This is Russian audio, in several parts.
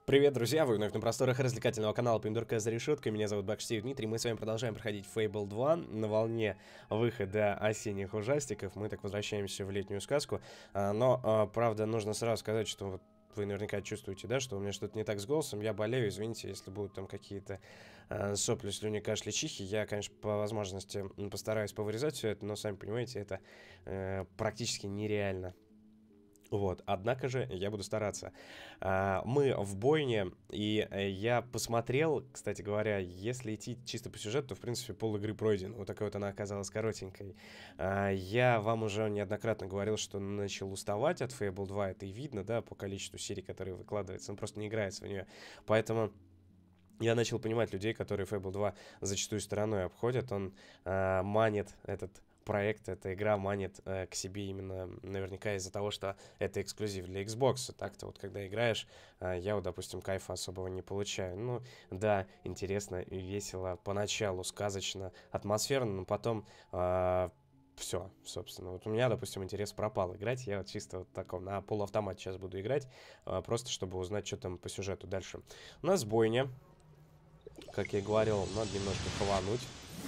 Привет, друзья! Вы вновь на просторах развлекательного канала Помидорка за решеткой. Меня зовут Бакштейн Дмитрий. Мы с вами продолжаем проходить Fable 2 на волне выхода осенних ужастиков. Мы так возвращаемся в летнюю сказку. Правда, нужно сразу сказать, что вот вы наверняка чувствуете, да, что у меня что-то не так с голосом. Я болею, извините, если будут там какие-то сопли, слюни, кашля, чихи. Я, конечно, по возможности постараюсь повырезать все это, но, сами понимаете, это практически нереально. Вот, однако же я буду стараться. Мы в бойне, и я посмотрел, кстати говоря, если идти чисто по сюжету, то, в принципе, пол игры пройден. Вот такой вот она оказалась коротенькой. Я вам уже неоднократно говорил, что начал уставать от Fable 2, это и видно, да, по количеству серий, которые выкладываются. Он просто не играется в нее. Поэтому я начал понимать людей, которые Fable 2 зачастую стороной обходят. Он манит этот проект, эта игра манит к себе именно наверняка из-за того, что это эксклюзив для Xbox. Так-то вот, когда играешь, я вот, допустим, кайфа особого не получаю. Ну, да, интересно и весело, поначалу сказочно, атмосферно, но потом все, собственно. Вот у меня, допустим, интерес пропал играть. Я вот чисто вот таком на полуавтомате сейчас буду играть, просто чтобы узнать, что там по сюжету дальше. У нас бойня. Как я и говорил, надо немножко хавануть.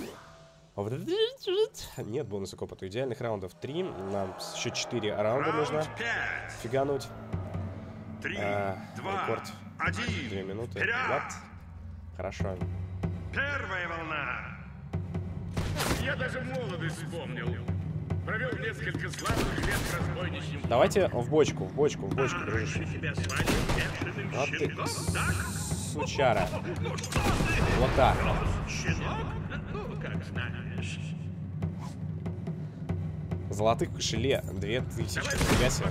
Нет бонуса к опыту. Идеальных раундов 3. Нам еще 4 раунда нужно фигануть. 3, 2, рекорд 1. 2 минуты. Вперед! Вот. Хорошо. Первая волна. Я даже молодость вспомнил. Провел несколько славных лет разбойничьим. Давайте в бочку, дружище. Тебя свалил бешеным Вот ты, щенком, так? сучара. Вот так. Щенок? Ну, как знаешь. Золотых в кошеле 2000. Нифига себе.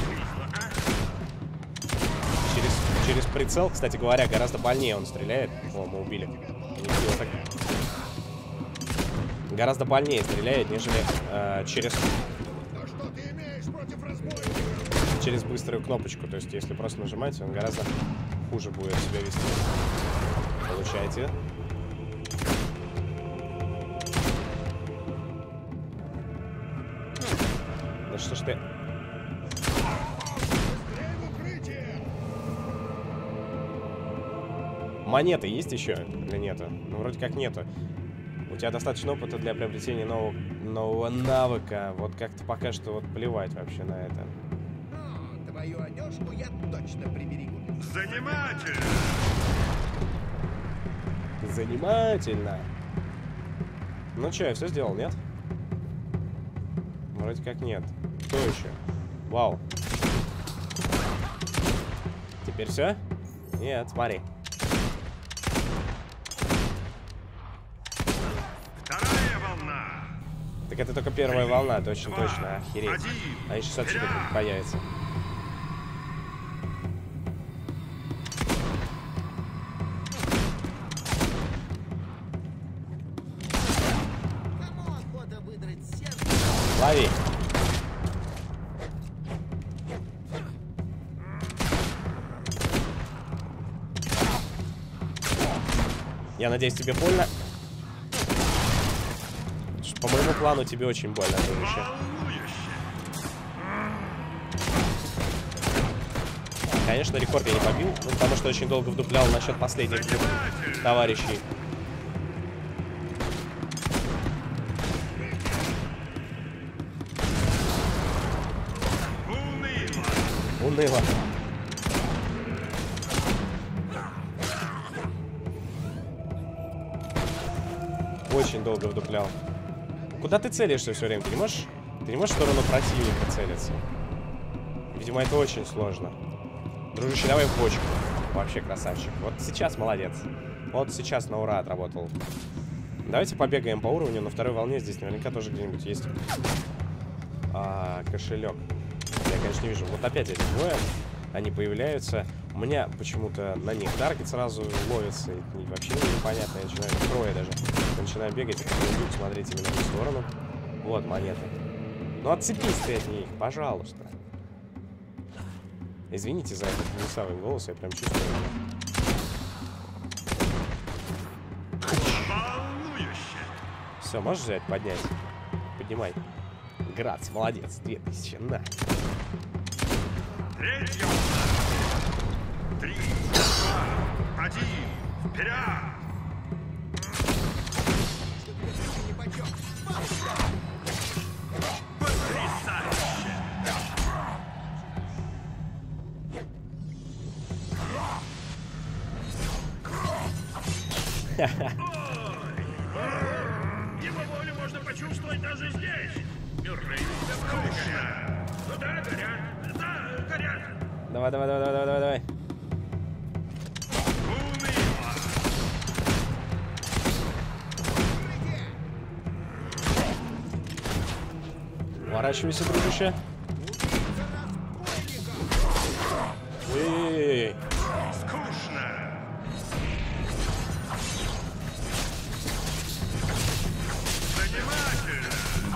Через прицел, кстати говоря, гораздо больнее он стреляет. О, мы убили. Ничего так. Гораздо больнее стреляет, нежели через быструю кнопочку. То есть, если просто нажимать, он гораздо хуже будет себя вести. Получайте. Да что ж ты... Монеты есть еще или нету? Ну, вроде как нету. У тебя достаточно опыта для приобретения нового навыка. Вот как-то пока что вот плевать вообще на это. Твою одежку я точно приберегу. Занимательно. Занимательно. Ну что, я все сделал, нет? Вроде как нет. Кто еще? Вау. Теперь все? Нет, смотри. Вторая волна. Так это только первая волна, точно, охереть. 1. А еще сейчас отсюда появится. Кому охота выдрать сердце? Лови. Я надеюсь, тебе больно. По моему плану тебе очень больно, дружище. Конечно, рекорд я не побил, потому что очень долго вдуплял насчет последних двух товарищей. Уныло. Очень долго вдуплял. Куда ты целишься все время? Ты не можешь в сторону противника целиться? Видимо, это очень сложно. Дружище, давай в бочку. Вообще красавчик. Вот сейчас молодец. Вот сейчас на ура отработал. Давайте побегаем по уровню. На второй волне здесь наверняка тоже где-нибудь есть кошелек. Я, конечно, не вижу. Вот опять эти двое. Они появляются. У меня почему-то на них таргет сразу ловится. И вообще непонятно. Я начинаю, трое даже. Я начинаю бегать, и смотреть именно в ту сторону. Вот монеты. Ну отцепись ты от них, пожалуйста. Извините за этот гнусавый голос, я прям чувствую. Все, можешь взять, поднять? Поднимай. Грац, молодец, 2000, на. Третья 3, 2, 1, вперед! Нипочем. Его волю можно почувствовать даже здесь. Мюррей, скучно. Ну да, горят. Да, горят. Давай, давай, давай, давай, давай, давай. Уныло! Уворачивайся, дружище. Ой-ой-ой. Скучно! Занимательно!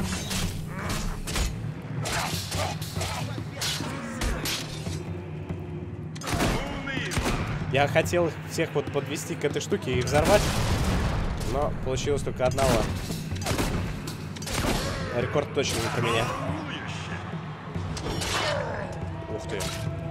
Уныло! Я хотел всех вот подвести к этой штуке и взорвать, но получилось только одного. Рекорд точно не про меня. Ух ты.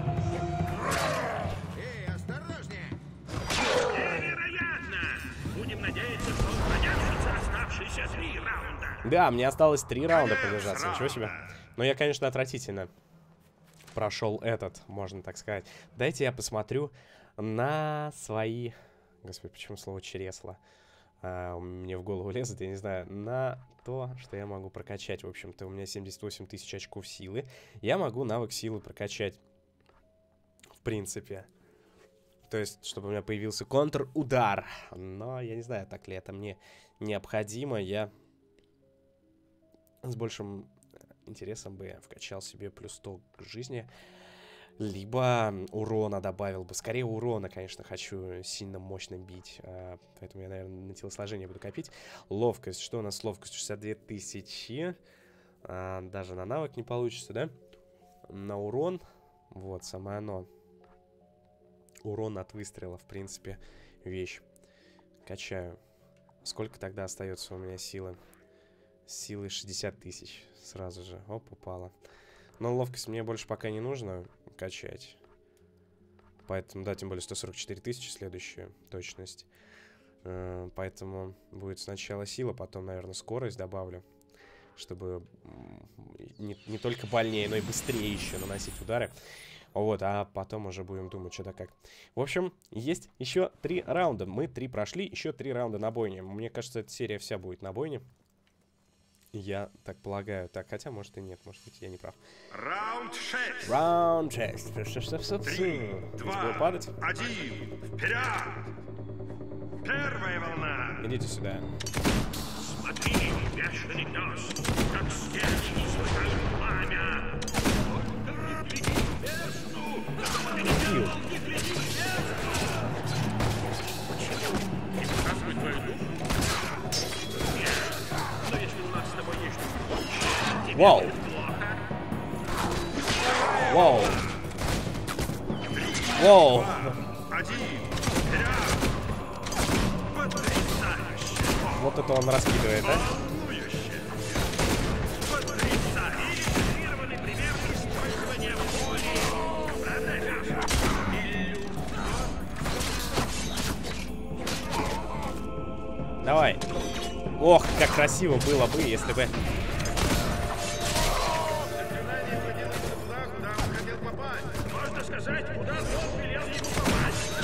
Эй, осторожнее! Невероятно! Будем надеяться, что он продержится оставшиеся 3 раунда. Да, мне осталось 3 раунда Конец продержаться, ничего себе. раунда. Но я, конечно, отвратительно прошел этот, можно так сказать. Дайте я посмотрю на свои... Господи, почему слово чересла? Мне в голову лезет, я не знаю, на то, что я могу прокачать. В общем-то, у меня 78 тысяч очков силы. Я могу навык силы прокачать, в принципе. То есть, чтобы у меня появился контр-удар. Но я не знаю, так ли это мне необходимо. Я с большим интересом бы вкачал себе плюс 100 к жизни. Либо урона добавил бы. Скорее урона, конечно, хочу сильно мощно бить. Поэтому я, наверное, на телосложение буду копить. Ловкость. Что у нас с ловкостью? 62 тысячи. Даже на навык не получится, да? На урон. Вот, самое оно. Урон от выстрела, в принципе, вещь. Качаю. Сколько тогда остается у меня силы? Силы 60 тысяч. Сразу же. Оп, упала. Но ловкость мне больше пока не нужно качать. Поэтому, да, тем более 144 тысячи следующая точность. Поэтому будет сначала сила, потом, наверное, скорость добавлю. Чтобы не только больнее, но и быстрее еще наносить удары. Вот, а потом уже будем думать, что да как. В общем, есть еще 3 раунда. Мы 3 прошли, еще 3 раунда на бойне. Мне кажется, эта серия вся будет на бойне. Я так полагаю. Так, хотя, может и нет, может быть, я не прав. Раунд 6! Раунд 6. 3, 2, падать. 1, вперед! Первая волна! Идите сюда. Смотри, бешеный пес, как стержни изрыгают пламя. Только не гляди в бездну! Килл. Не гляди в бездну! Не показывай твою душу? Нет, но если у нас с тобой есть что-то общее, тебе Вау. будет плохо. Воу. Воу. 1, вперед! Потрясающе! Вот это он раскидывает, да? Волнующе! Потрясающе! Иллюстрированный пример использования воли. Правда, Леша? Давай. Ох, как красиво было бы, если бы... Заклинание вводилось туда, куда он хотел попасть. Можно сказать, куда Бог велел ему попасть.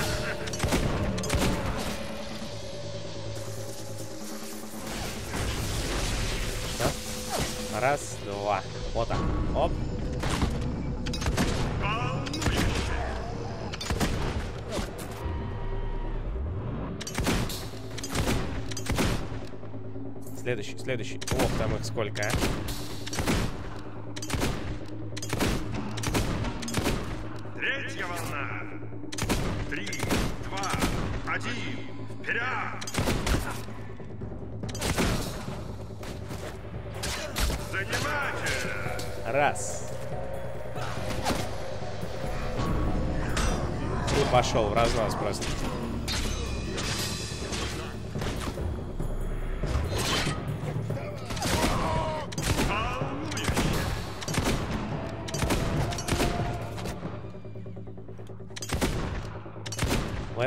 Да? Раз, два. Вот так. Оп. Следующий, следующий. Ох, там их сколько, а? Третья волна! 3, 2, 1, вперед! Занимательно! Раз. И пошел в разнос просто.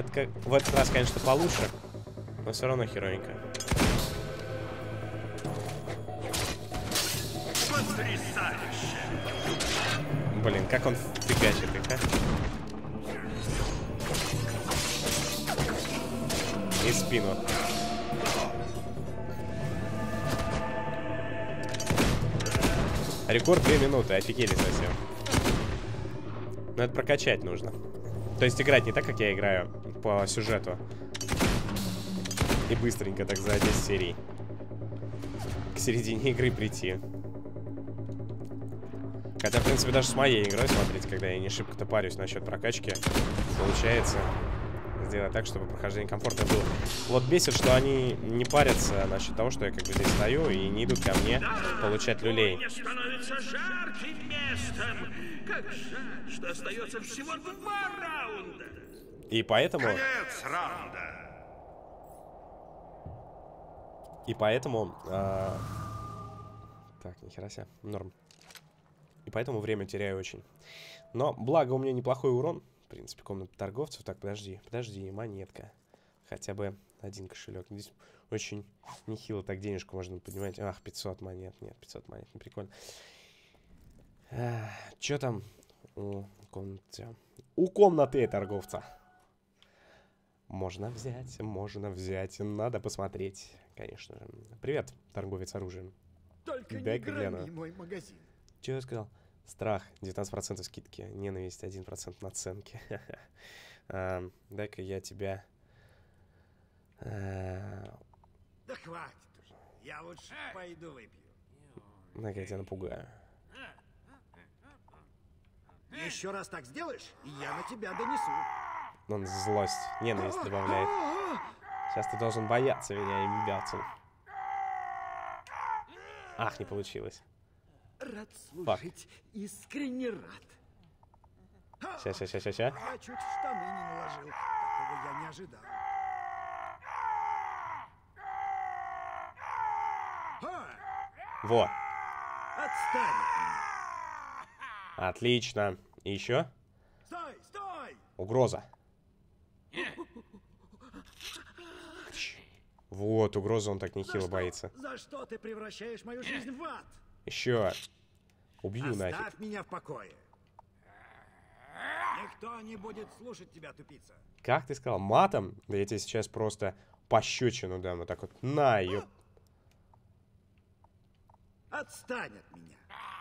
в этот раз, конечно, получше. Но все равно херовенько. Потрясающе! Блин, как он фигачит их, а? И спину. Рекорд 2 минуты, офигели совсем. Но это прокачать нужно. То есть играть не так, как я играю по сюжету. И быстренько так за 10 серий. К середине игры прийти. Хотя, в принципе, даже с моей игрой, смотрите, когда я не шибко-то парюсь насчет прокачки, получается сделать так, чтобы прохождение комфортно было. Вот бесит, что они не парятся насчет того, что я как бы здесь стою и не идут ко мне получать люлей. Мне становится жарким местом. Как жаль, что остается всего 2 раунда. И поэтому... Конец раунда. И поэтому... Так, нихера себе, норм. И поэтому время теряю очень. Но, благо, у меня неплохой урон. В принципе, комната торговцев. Так, подожди, монетка. Хотя бы 1 кошелек. Здесь очень нехило так денежку можно поднимать. Ах, 500 монет. Нет, 500 монет, не прикольно. Что там у комнаты? У комнаты торговца. Можно взять. Надо посмотреть, конечно же. Привет, торговец оружием. Только не Дай-ка гляну. громи мой магазин. Что я сказал? Страх, 19% скидки. Ненависть, 1% наценки. Дай-ка я тебя... Да хватит уже. Я лучше пойду выпью. Дай-ка я тебя напугаю. Еще раз так сделаешь, и я на тебя донесу. Он злость, ненависть добавляет. Сейчас ты должен бояться меня, имбятел. Ах, не получилось. Рад служить, искренне рад. Ща. Я чуть в штаны не наложил. Такого я не ожидал. Во. Отстань от меня. Отлично. И еще? Стой, стой! Угроза. Вот, угроза, он так нехило боится. За что ты превращаешь мою жизнь в ад? Еще. Убью нафиг. Оставь меня в покое. Никто не будет слушать тебя, тупица. Как ты сказал? Матом? Да я тебе сейчас просто пощечину дам. Вот так вот. На, ёп. Отстань от меня.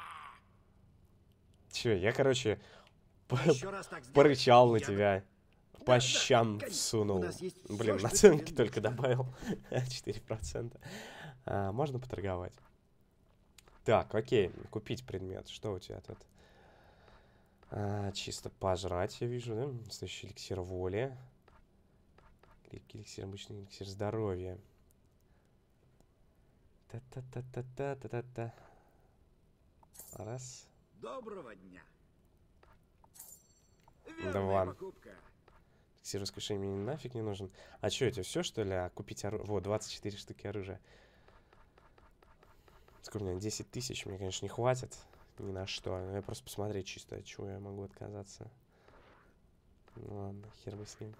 Че, я, короче, Еще раз так сделаешь, порычал на я- тебя. По щам конечно. всунул. У нас есть всё, Блин, что наценки тебе только нужно. добавил. 4%. Можно поторговать. Так, окей. Купить предмет. Что у тебя тут? Чисто пожрать, я вижу, да? Следующий эликсир воли. Крепкий эликсир, обычный эликсир здоровья. Та-та-та-та-та-та-та. Раз. Доброго дня. Верная Два. покупка. Эликсир воскрешения мне нафиг не нужен. А что это, все что ли? Купить оружие? Вот, 24 штуки оружия. Сколько у меня? 10 тысяч. Мне, конечно, не хватит ни на что. Я просто посмотреть чисто, от чего я могу отказаться. Ну ладно, хер бы с ним.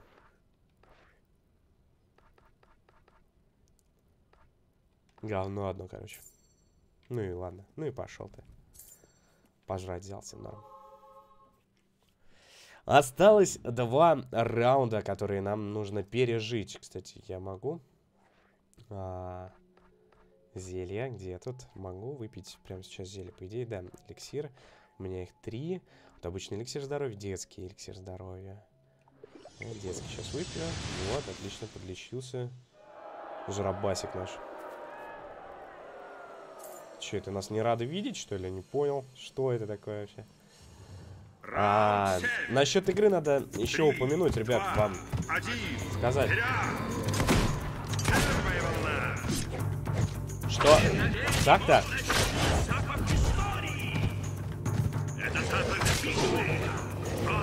Говно одно, короче. Ну и ладно. Ну и пошел ты. Пожрать взялся, норм. Осталось 2 раунда, которые нам нужно пережить. Кстати, я могу... Зелья, где я тут? Могу выпить прямо сейчас зелье. По идее, да. Эликсир. У меня их 3. Вот обычный эликсир здоровья, детский эликсир здоровья. Детский сейчас выпью. Вот, отлично, подлечился. Жрабасик наш. Че, это нас не рады видеть, что ли? Не понял, что это такое вообще. Раунд 7. Насчет игры надо еще упомянуть, ребят, 2, вам 1. сказать. Вперед! Первая волна. Что? Так-то? Запах истории. Это запах битвы.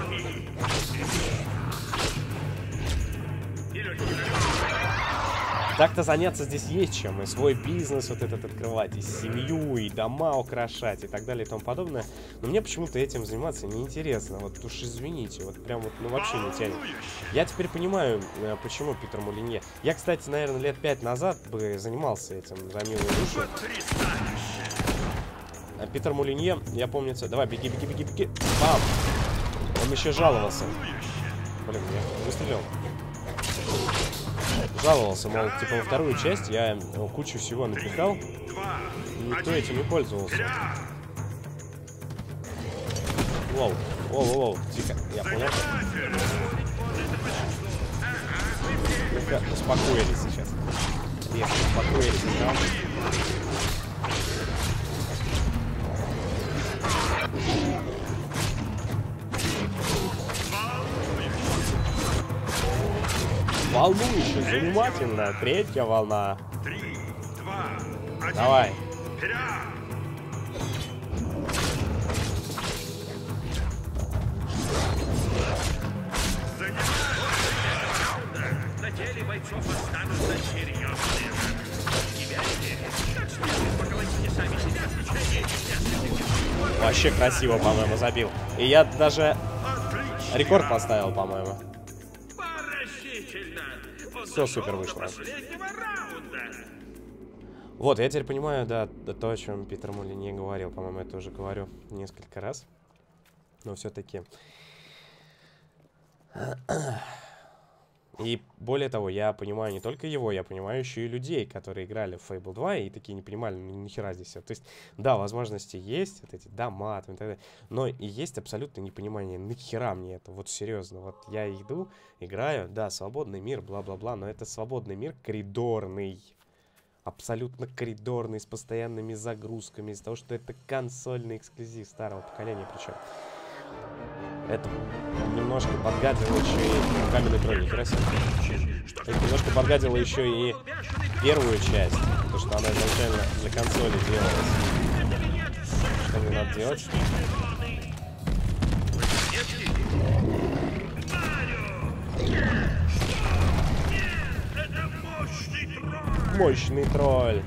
Крови. Так-то заняться здесь есть чем. И свой бизнес вот этот открывать, и семью, и дома украшать, и так далее, и тому подобное. Но мне почему-то этим заниматься неинтересно. Вот уж извините, вот прям вот, ну вообще не тянет. Я теперь понимаю, почему Питер Молинье. Я, кстати, наверное, лет 5 назад бы занимался этим за милую душу. А Питер Молинье, я помню... Давай, беги, беги, беги, беги. Бам! Он еще жаловался. Блин, я выстрелил. Жаловался, мол, типа во вторую часть я кучу всего напихал, и никто этим не пользовался. Воу, воу, воу, тихо, я понял. Только успокоились сейчас. Резко успокоились, да? Волнующе, занимательно. Третья волна. 3, 2, 1. Давай. Вперед! На теле бойцов останутся серьезные раны. Не верите? Как следует поколотите сами себя в течение нескольких секунд. Вообще красиво, по-моему, забил. И я даже рекорд поставил, по-моему. Поразительно! Все супер вышло. Последнего раунда. Вот, я теперь понимаю, да, то, о чем Питер Молинье говорил. По-моему, это уже говорю несколько раз. Но все-таки. И более того, я понимаю не только его, я понимаю еще и людей, которые играли в Fable 2 и такие не понимали, ну нихера здесь. То есть, да, возможности есть, вот эти дома там, и так далее, но и есть абсолютно непонимание, нахера мне это, вот серьезно. Вот я иду, играю, да, свободный мир, бла-бла-бла, но это свободный мир коридорный. Абсолютно коридорный, с постоянными загрузками, из-за того, что это консольный эксклюзив старого поколения, причем. Это немножко подгадило еще и каменный тролль, нихера себе. Это немножко подгадило еще и первую часть, потому что она изначально для консоли делалась. Что мне надо делать? Мощный тролль.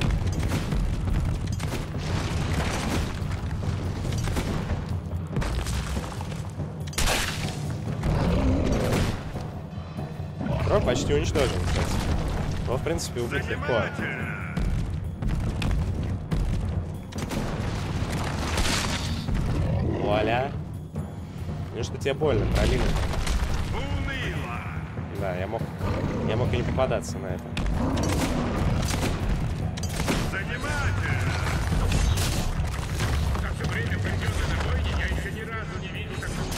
Тролль почти уничтожен, кстати. Но, в принципе, убить легко. Вуаля. Ну что тебе больно, пролина? Да, я мог и не попадаться на это. За все время, проведенное на бойне, я еще ни разу не видел такого.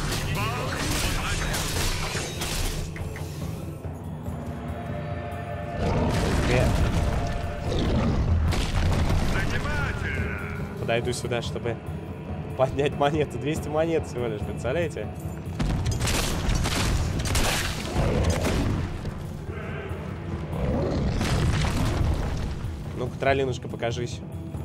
Подойду сюда, чтобы поднять монету. 200 монет всего лишь, представляете? Ну-ка, троллинушка, покажись.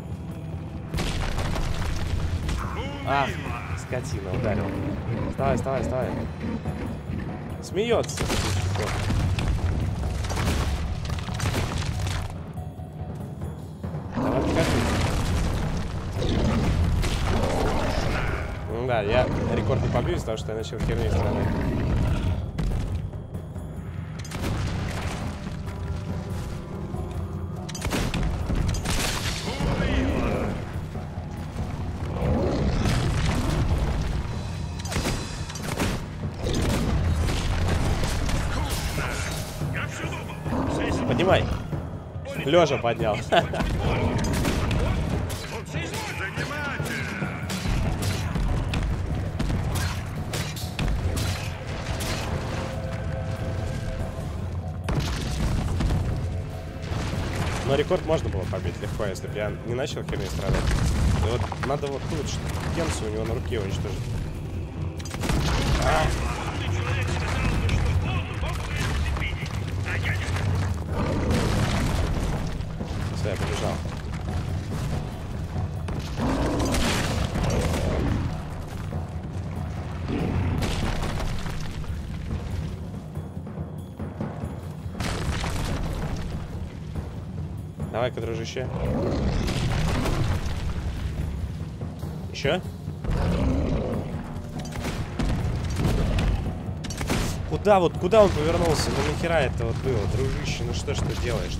А, скотина, ударил. Вставай, вставай, вставай. Смеется. Давай, покажи. Ну да, я рекорд не побью, потому что я начал херней страдать. Поднимай. Лежа поднял. Но рекорд можно было побить легко, если бы я не начал херней страдать. И вот надо вот тут штукенцию у него на руке уничтожить. Все, я побежал. Давай-ка, дружище. Еще? Куда он повернулся? Ну нахера это вот было, дружище? Ну что ж ты делаешь?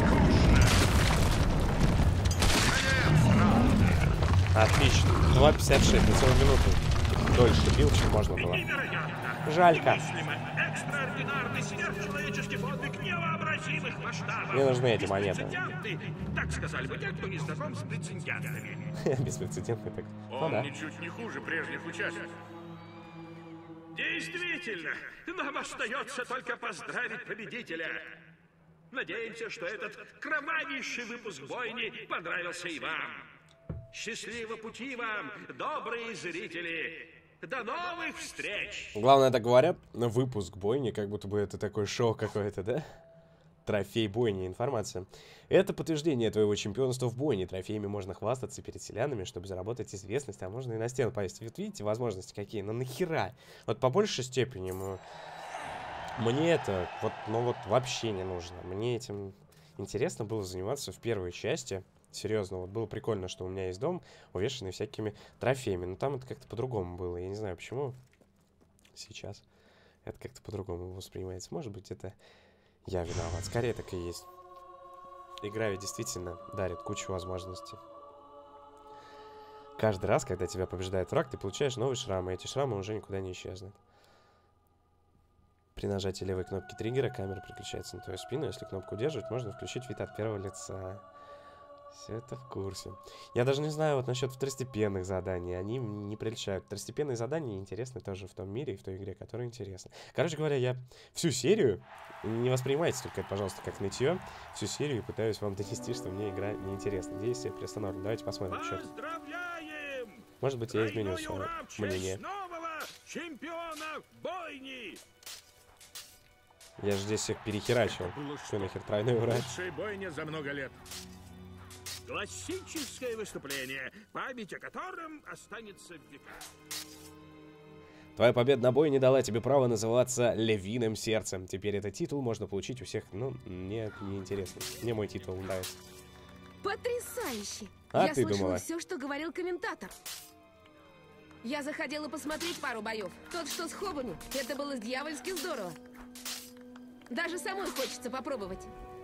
Отлично. 2:56, на целую минуту. Дольше бил, чем можно было. Жалько. Экстраординарный сверхчеловеческий подвиг невообразимых масштабов. Мне нужны эти монеты. Так сказали бы те, кто не знаком с прецедентами. Беспрецедентный так. Ну Он да. ничуть не хуже прежних участников. Действительно, нам остается только поздравить победителя. Надеемся, что этот кровавейший выпуск бойни понравился и вам. Счастливого пути вам, добрые зрители! До новых встреч! Главное, так говорят, выпуск бойни, как будто бы это такое шоу какое-то, да? Трофей бойни, информация. Это подтверждение твоего чемпионства в бойне. Трофеями можно хвастаться перед селянами, чтобы заработать известность, а можно и на стену повесить. Вот видите, возможности какие? Ну нахера? Вот по большей степени мне это вот вообще не нужно. Мне этим интересно было заниматься в первой части. Серьезно, вот было прикольно, что у меня есть дом, увешанный всякими трофеями. Но там это как-то по-другому было. Я не знаю, почему сейчас это как-то по-другому воспринимается. Может быть, это я виноват. Скорее так и есть. Игра ведь действительно дарит кучу возможностей. Каждый раз, когда тебя побеждает враг, ты получаешь новые шрамы. И эти шрамы уже никуда не исчезнут. При нажатии левой кнопки триггера камера переключается на твою спину. Если кнопку удерживать, можно включить вид от первого лица. Все это в курсе. Я даже не знаю вот насчет второстепенных заданий. Они не приличают. Второстепенные задания интересны тоже в том мире и в той игре, которая интересна. Короче говоря, я всю серию, не воспринимайте только это, пожалуйста, как нытье, всю серию пытаюсь вам донести, что мне игра неинтересна. Действие приостановлено. Давайте посмотрим, что. Поздравляем! Может быть, я изменю свое мнение. Нового чемпиона бойни! Я же здесь всех перехерачил. Что нахер, тройной ура. Лучшая бойня за много лет. Классическое выступление, память о котором останется в веках. Твоя победа на бойне дала тебе право называться Львиным Сердцем. Теперь этот титул можно получить у всех. Ну, мне не интересно. Мне мой титул нравится. Потрясающе! А Я ты слышала думала? все, что говорил комментатор. Я заходила посмотреть пару боев. Тот, что с Хобами, это было дьявольски здорово. Даже самой хочется попробовать.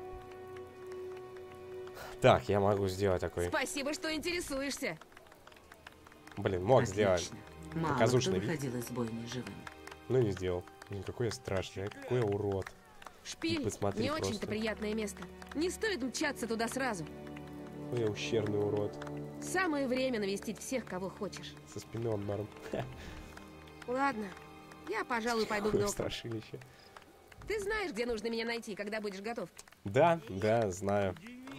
Так, я могу сделать такой. Спасибо, что интересуешься. Блин, мог Отлично. сделать. Мало кто Показушный вид. выходил из бойни живым. Ну не сделал. Блин, какой я страшный, а какой я урод. Шпиль посмотри не просто. очень-то приятное место. Не стоит мчаться туда сразу. Какой я ущербный урод. Самое время навестить всех, кого хочешь. Со спины он норм. Ладно, я, пожалуй, пойду к Какое доку. страшилище. Ты знаешь, где нужно меня найти, когда будешь готов? Да, знаю.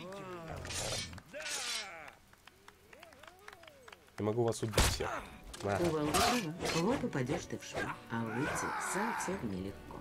Я могу вас убить всех. На. Кувалда права. Вот упадешь ты в швы, а выйти совсем нелегко.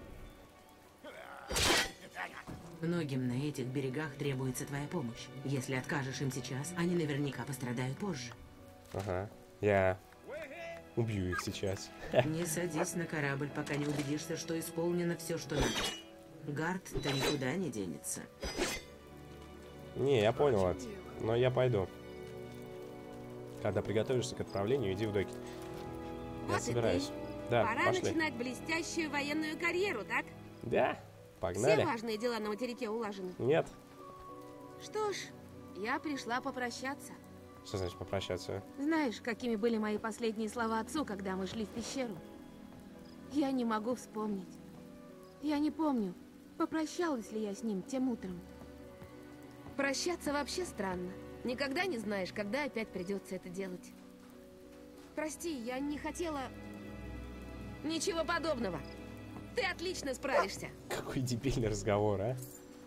Многим на этих берегах требуется твоя помощь. Если откажешь им сейчас, они наверняка пострадают позже. Ага. Я убью их сейчас. Не садись на корабль, пока не убедишься, что исполнено все, что надо. Гард-то никуда не денется. Не, я понял это. Но я пойду. Когда приготовишься к отправлению, иди в доки. Я Вот и собираюсь. ты. Да, Пора пошли. начинать блестящую военную карьеру, так? Да, Все погнали. важные дела на материке улажены. Нет. Что ж, я пришла попрощаться. Что значит попрощаться? Знаешь, какими были мои последние слова отцу, когда мы шли в пещеру? Я не могу вспомнить. Я не помню, попрощалась ли я с ним тем утром. Прощаться вообще странно. Никогда не знаешь, когда опять придется это делать. Прости, я не хотела... Ничего подобного. Ты отлично справишься. Какой дебильный разговор, а?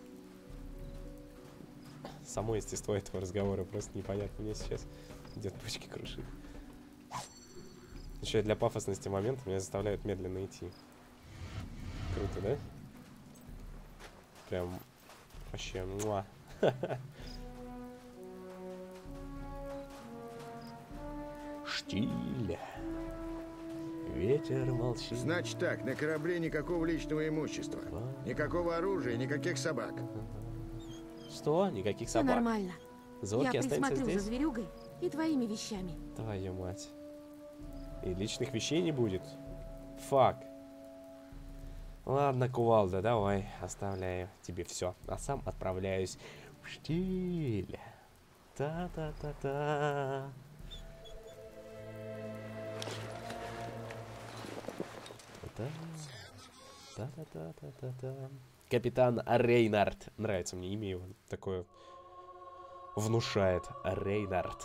Само естество этого разговора просто непонятно. Мне сейчас идет почки крушит. Еще и для пафосности момента меня заставляют медленно идти. Круто, да? Прям вообще муа. Штиль. Ветер молчит. Значит так, на корабле никакого личного имущества. Никакого оружия, никаких собак. Что? Никаких Все собак? нормально. Зорки Я останется присмотрю за здесь? зверюгой и твоими вещами. Твою мать. И личных вещей не будет? Фак. Ладно, кувалда, давай. Оставляю тебе все. А сам отправляюсь в штиль. Та-та-та-та. Та-та-та-та-та-та. Капитан Рейнард. Нравится мне имя его. Такое внушает. Рейнард.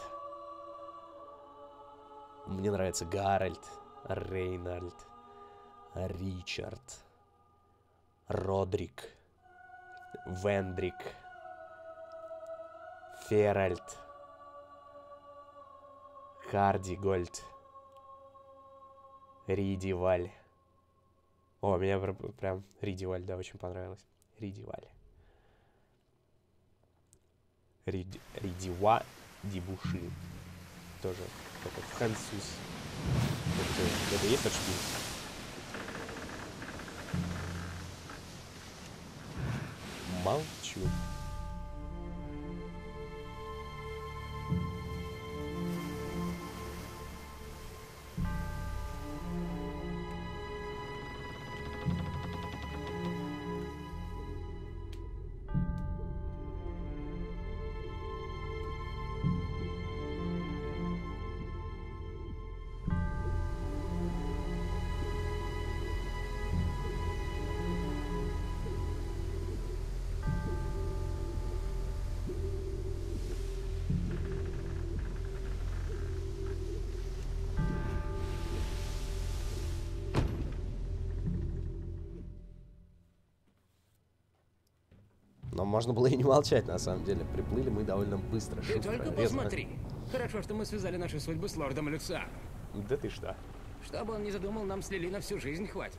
Мне нравится Гарольд, Рейнольд, Ричард, Родрик, Вендрик, Феральд, Хардигольд, Ридиваль. О, меня прям Ридиваль, да, очень понравилось. Ридиваль. Ридива Дибуши. Тоже такой француз. Это есть тот шпиль? Молчу. Но можно было и не молчать, на самом деле. Приплыли мы довольно быстро. Ты только посмотри. Хорошо, что мы связали наши судьбы с лордом Люцианом. Да ты что? Что бы он ни задумал, нам с Лили на всю жизнь хватит.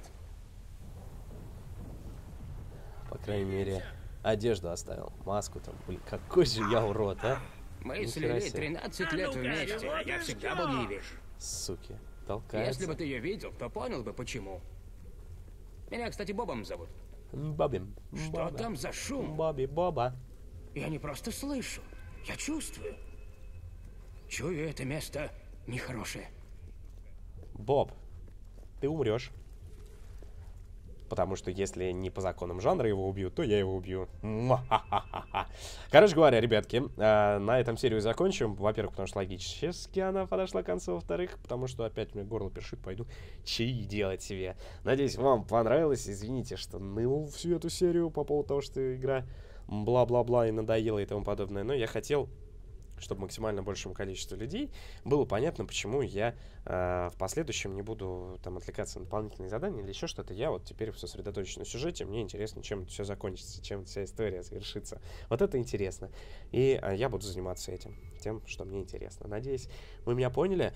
По крайней мере, одежду оставил. Маску там. Блин, какой же я урод, а? Мы с Лили 13 лет вместе. Я всегда был ей вещь. Суки. Толкается. Если бы ты ее видел, то понял бы, почему. Меня, кстати, Бобом зовут. Бобби. Что там за шум? Бобби, Боба. Я не просто слышу. Я чувствую. Чую, это место нехорошее. Боб, ты умрешь. Потому что если не по законам жанра его убьют, то я его убью. Короче говоря, ребятки, на этом серию закончим. Во-первых, потому что логически она подошла к концу. Во-вторых, потому что опять мне горло першит, пойду чаи делать себе. Надеюсь, вам понравилось. Извините, что ныл всю эту серию по поводу того, что игра бла-бла-бла и надоела и тому подобное. Но я хотел, чтобы максимально большему количеству людей было понятно, почему я в последующем не буду там отвлекаться на дополнительные задания или еще что-то. Я вот теперь сосредоточен на сюжете, мне интересно, чем это все закончится, чем вся история завершится. Вот это интересно. И я буду заниматься этим, тем, что мне интересно. Надеюсь, вы меня поняли.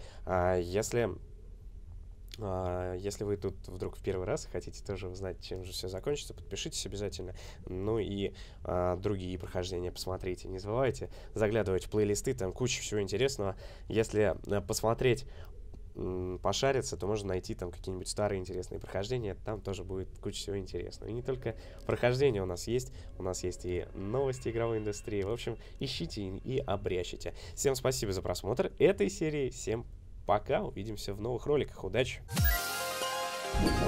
Если вы тут вдруг в первый раз хотите тоже узнать, чем же все закончится, подпишитесь обязательно. Ну и другие прохождения посмотрите. Не забывайте заглядывать в плейлисты, там куча всего интересного. Если посмотреть, пошариться, то можно найти там какие-нибудь старые интересные прохождения. Там тоже будет куча всего интересного. И не только прохождения у нас есть и новости игровой индустрии. В общем, ищите и обрящите. Всем спасибо за просмотр этой серии. Всем пока, увидимся в новых роликах. Удачи!